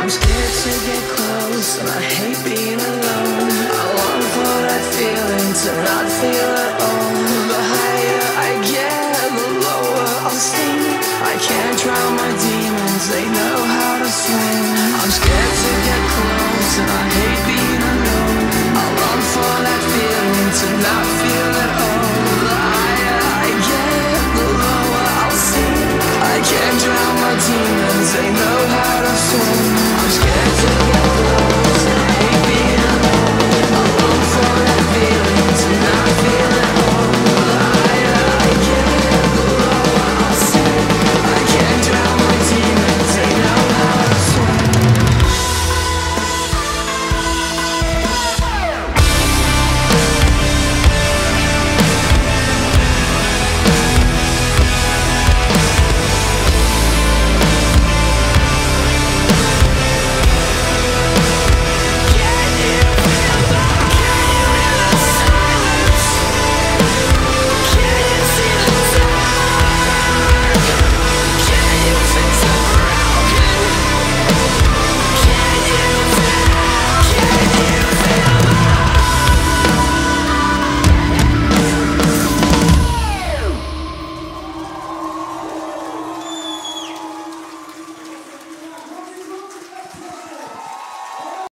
I'm scared to get close, and I hate being alone. I long for that feeling to not feel at all. The higher I get, the lower I'll sink. I can't drown my demons, they know how to swim. I'm scared